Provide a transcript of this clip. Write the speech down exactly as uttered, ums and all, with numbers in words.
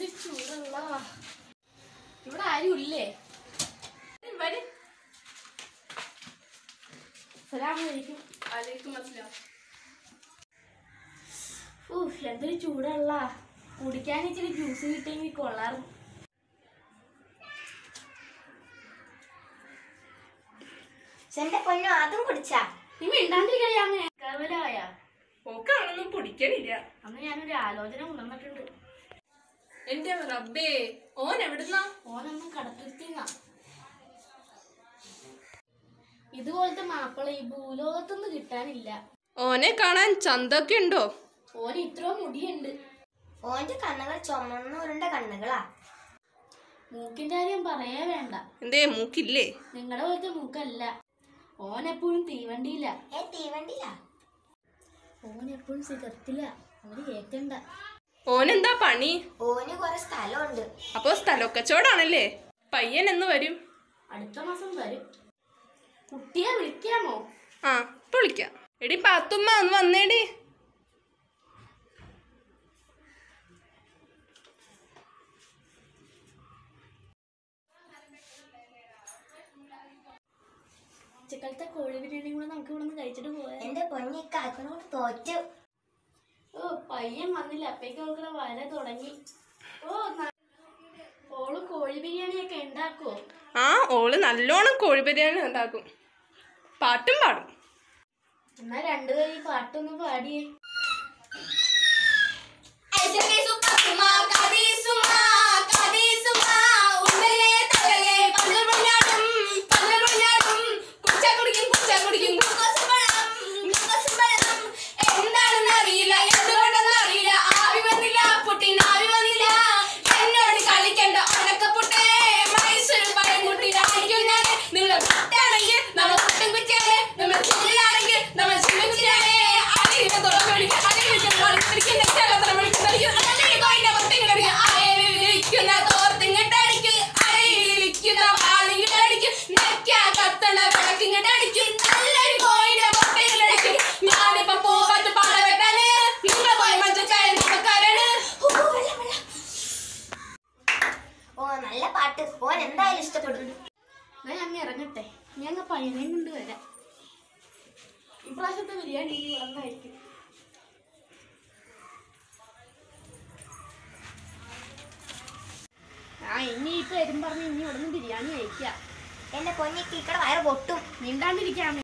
എന്ത് ചൂടുള്ള ഇവിടെ ആരും ഇല്ലേ? അസ്സലാമു അലൈക്കും. എന്തൊരു ചൂടുള്ള കുടിക്കാൻ ഇച്ചിരി ജ്യൂസ് കിട്ടിയെങ്കിൽ കൊള്ളാറും. എന്റെ പൊന്നോ അതും കുടിച്ചാ നീ മിണ്ടാണ്ടിരിക്കയാമേ. കവലായ ഓക്കാണൊന്നും കുടിക്കണില്ല. അന്ന് ഞാനൊരു ആലോചന കൊണ്ടുവന്നിട്ടുണ്ട്. എന്റെ റബ്ബേ, ഓൻ എവിടുന്നാ? ഓനൊന്നും കടത്തിരുത്തിന്നാ. ഇതുപോലത്തെ മാപ്പിള ഈ ഭൂലോകത്തൊന്നും കിട്ടാനില്ല. ഓനെ കാണാൻ ചന്തൊക്കെ ഉണ്ടോ? ഓന് ഇത്രയും മുടിയുണ്ട്. ഓന്റെ കണ്ണുകൾ ചുമന്നുരുണ്ട കണ്ണുകളാ. മൂക്കിന്റെ കാര്യം പറയേ വേണ്ട. എന്തേ മൂക്കില്ലേ? നിങ്ങളുടെ പോലത്തെ മൂക്കല്ല. ഓനെപ്പോഴും തീവണ്ടിയില്ല. ഏ തീവണ്ടിയില്ല. ഓനെപ്പോഴും സിഗരറ്റില്ല. അവര് കേക്കണ്ട. ഓനെന്താ പണി? ഓന് കുറെ സ്ഥലമുണ്ട്. അപ്പൊ സ്ഥലക്കച്ചവടാണല്ലേ? പയ്യൻ എന്ന് വരും? അടുത്ത മാസം വരും. കുട്ടിയെ വിളിക്കാമോ? ആ ഇപ്പൊ വിളിക്കാം. എടി പാത്തുമ്മ ഒന്ന് വന്നേടി. ഉച്ചക്കാലത്തെ കോഴി ബിരിയാണി കൂടെ നമുക്ക് ഇവിടെ നിന്ന് കഴിച്ചിട്ട് പോയാ. എന്റെ പൊന്നി കാക്കനോട് തോറ്റു. ഓ പയ്യൻ വന്നില്ല. അപ്പേക്ക് അവൾക്കുള്ള വര തുടങ്ങി. ഓ ഓള് കോഴി ബിരിയാണിയൊക്കെ ഉണ്ടാക്കുവോ? ആ ഓള് നല്ലോണം കോഴി ബിരിയാണി ഉണ്ടാക്കും. പാട്ടും പാടും. എന്നാ രണ്ടു കൈ പാട്ടൊന്ന് പാടിയേ. നല്ല പാട്ട്. ഓൻ എന്തായാലും ഇഷ്ടപ്പെടും. ഞാൻ അങ്ങ് ഇറങ്ങട്ടെ. ഞാൻ പയ്യനെ കൊണ്ട് വരാം. ഇപ്രാവശ്യത്തെ ബിരിയാണി വളർന്നായിരിക്കും. ആ ഇനി ഇപ്പൊ എരും പറഞ്ഞ് ഇനി ഇവിടെ നിന്ന് ബിരിയാണി കഴിക്കാം. എന്റെ പൊന്നിക്ക് ഇക്കടെ വയറ് പൊട്ടും. മിണ്ടാണ്ടിരിക്കാമേ.